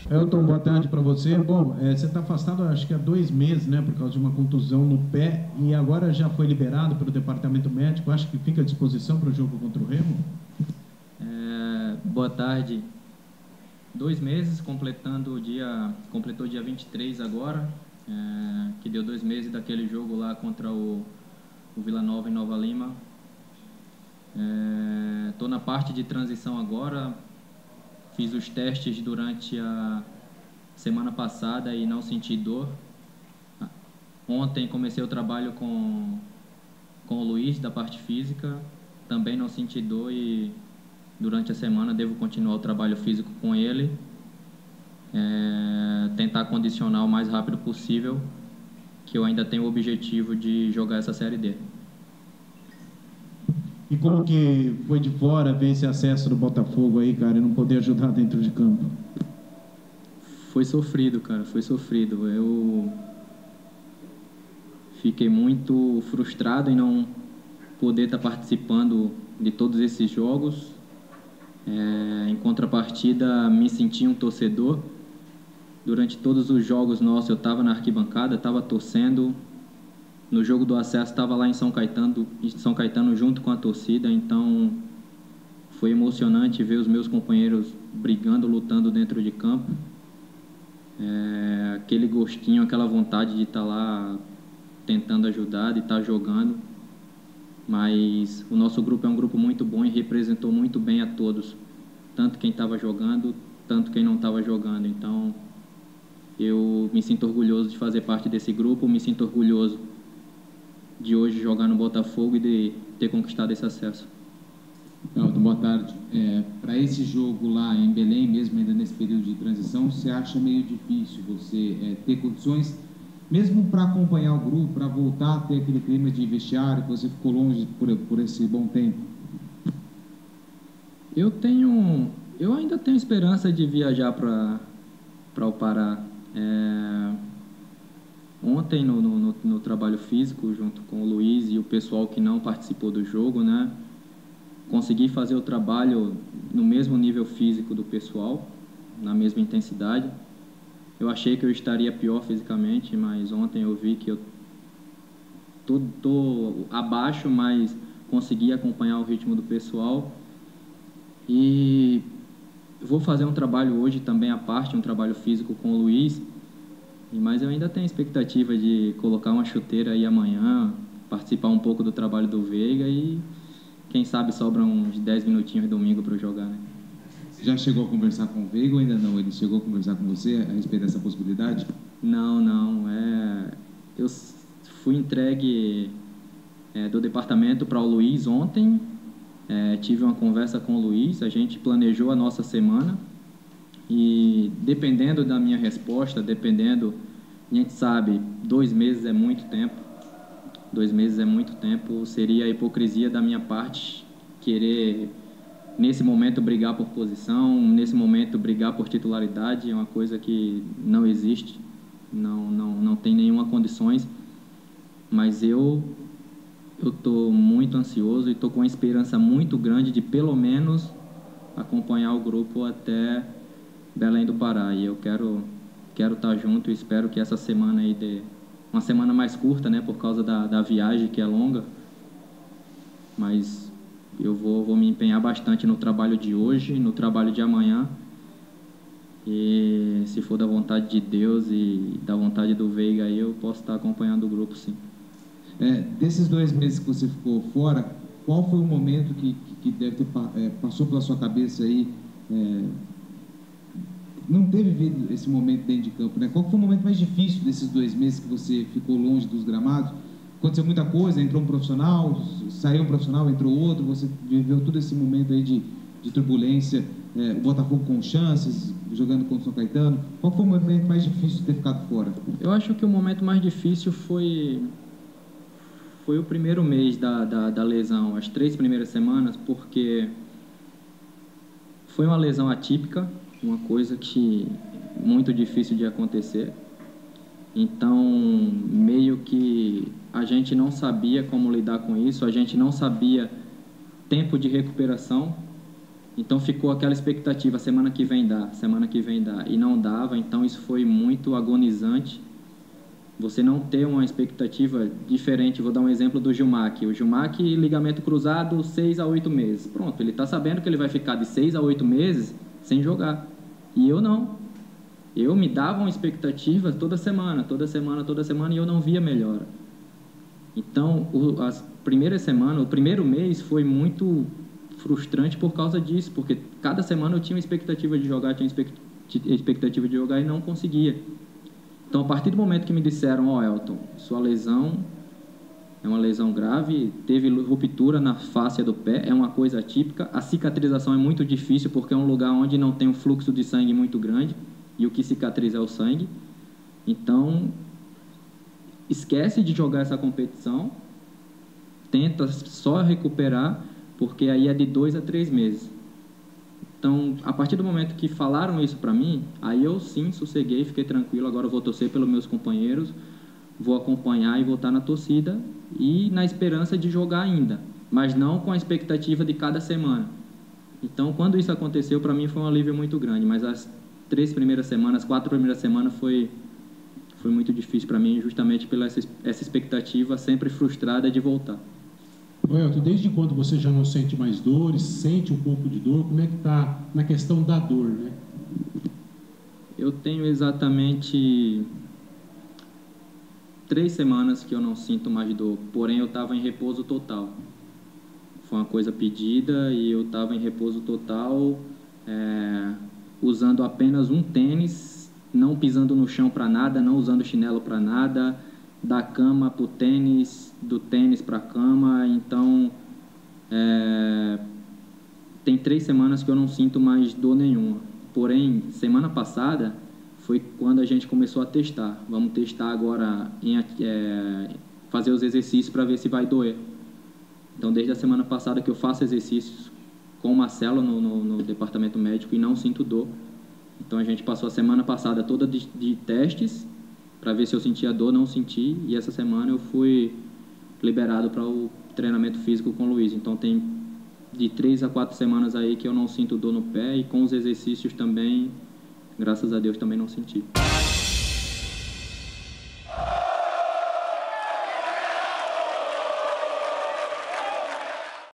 Elton, boa tarde para você. Bom, você está afastado acho que há 2 meses, né, por causa de uma contusão no pé, e agora já foi liberado pelo departamento médico. Acho que fica à disposição para o jogo contra o Remo? Boa tarde. 2 meses, completou dia 23 agora, que deu 2 meses daquele jogo lá contra o Vila Nova em Nova Lima. Estou na parte de transição agora, fiz os testes durante a semana passada e não senti dor. Ontem comecei o trabalho com o Luiz, da parte física, também não senti dor e durante a semana devo continuar o trabalho físico com ele, tentar condicionar o mais rápido possível, que eu ainda tenho o objetivo de jogar essa Série D. E como que foi de fora ver esse acesso do Botafogo aí, cara, e não poder ajudar dentro de campo? Foi sofrido, cara, foi sofrido. Eu fiquei muito frustrado em não poder estar participando de todos esses jogos. Em contrapartida, me senti um torcedor. Durante todos os jogos nossos eu estava na arquibancada, estava torcendo. No jogo do acesso estava lá em São Caetano junto com a torcida, então foi emocionante ver os meus companheiros brigando, lutando dentro de campo. Aquele gostinho, aquela vontade de estar lá tentando ajudar, de estar jogando. Mas o nosso grupo é um grupo muito bom e representou muito bem a todos, tanto quem estava jogando, tanto quem não estava jogando. Então eu me sinto orgulhoso de fazer parte desse grupo, me sinto orgulhoso de hoje jogar no Botafogo e de ter conquistado esse acesso. Elton, boa tarde. Para esse jogo lá em Belém, mesmo ainda nesse período de transição, você acha meio difícil você ter condições, mesmo para acompanhar o grupo, para voltar a ter aquele clima de vestiário que você ficou longe por esse bom tempo? Eu ainda tenho esperança de viajar para o Pará. Ontem no trabalho físico, junto com o Luiz e o pessoal que não participou do jogo, né, consegui fazer o trabalho no mesmo nível físico do pessoal, na mesma intensidade. Eu achei que eu estaria pior fisicamente, mas ontem eu vi que eu tô abaixo, mas consegui acompanhar o ritmo do pessoal. E vou fazer um trabalho hoje também à parte, um trabalho físico com o Luiz, mas eu ainda tenho expectativa de colocar uma chuteira aí amanhã, participar um pouco do trabalho do Veiga e quem sabe sobra uns 10 minutinhos domingo para eu jogar, né? Você já chegou a conversar com o Veiga ou ainda não? Ele chegou a conversar com você a respeito dessa possibilidade? Não. Eu fui entregue do departamento para o Luiz ontem. Tive uma conversa com o Luiz, a gente planejou a nossa semana e dependendo da minha resposta, a gente sabe, 2 meses é muito tempo. 2 meses é muito tempo, seria a hipocrisia da minha parte querer, nesse momento, brigar por posição, nesse momento, brigar por titularidade, é uma coisa que não existe, não tem nenhuma condições, mas eu estou muito ansioso e estou com uma esperança muito grande de, pelo menos, acompanhar o grupo até Belém do Pará, e eu quero estar junto e espero que essa semana aí dê uma semana mais curta, né, por causa da viagem que é longa, mas eu vou me empenhar bastante no trabalho de hoje, no trabalho de amanhã, e se for da vontade de Deus e da vontade do Veiga aí, eu posso estar acompanhando o grupo, sim. Desses 2 meses que você ficou fora, qual foi o momento que deve ter passou pela sua cabeça aí? Não teve vivido esse momento dentro de campo, né? Qual foi o momento mais difícil desses 2 meses que você ficou longe dos gramados? Aconteceu muita coisa, entrou um profissional, saiu um profissional, entrou outro, você viveu todo esse momento aí de turbulência, o Botafogo com chances, jogando contra o São Caetano. Qual foi o momento mais difícil de ter ficado fora? Eu acho que o momento mais difícil foi o primeiro mês da lesão, as 3 primeiras semanas, porque foi uma lesão atípica, uma coisa que muito difícil de acontecer. Então, meio que a gente não sabia como lidar com isso, a gente não sabia tempo de recuperação. Então ficou aquela expectativa, semana que vem dá, e não dava, então isso foi muito agonizante. Você não ter uma expectativa diferente. Vou dar um exemplo do Gilmar. O Gilmar, ligamento cruzado, 6 a 8 meses. Pronto, ele está sabendo que ele vai ficar de 6 a 8 meses sem jogar. E eu não. Eu me dava uma expectativa toda semana, e eu não via melhora. Então, o primeiro mês foi muito frustrante por causa disso, porque cada semana eu tinha uma expectativa de jogar, e não conseguia. Então, a partir do momento que me disseram, Elton, sua lesão é uma lesão grave, teve ruptura na fáscia do pé, é uma coisa atípica, a cicatrização é muito difícil porque é um lugar onde não tem um fluxo de sangue muito grande, e o que cicatriza é o sangue. Então, esquece de jogar essa competição, tenta só recuperar, porque aí é de 2 a 3 meses. Então, a partir do momento que falaram isso para mim, aí eu sim sosseguei, fiquei tranquilo, agora eu vou torcer pelos meus companheiros, vou acompanhar e vou estar na torcida e na esperança de jogar ainda, mas não com a expectativa de cada semana. Então, quando isso aconteceu, para mim foi um alívio muito grande, mas as 4 primeiras semanas foi muito difícil para mim, justamente pela essa expectativa sempre frustrada de voltar. Elton, desde quando você já não sente mais dores, sente um pouco de dor? Como é que está na questão da dor, né? Eu tenho exatamente 3 semanas que eu não sinto mais dor, porém eu estava em repouso total. Foi uma coisa pedida e eu estava em repouso total, usando apenas um tênis, não pisando no chão para nada, não usando chinelo para nada, da cama para o tênis, do tênis para a cama. Então, tem 3 semanas que eu não sinto mais dor nenhuma. Porém, semana passada foi quando a gente começou a testar. Vamos testar agora fazer os exercícios para ver se vai doer. Então, desde a semana passada que eu faço exercícios com o Marcelo no departamento médico e não sinto dor. Então, a gente passou a semana passada toda de testes para ver se eu sentia dor, não senti, e essa semana eu fui liberado para o treinamento físico com o Luiz. Então tem de 3 a 4 semanas aí que eu não sinto dor no pé, e com os exercícios também, graças a Deus, também não senti.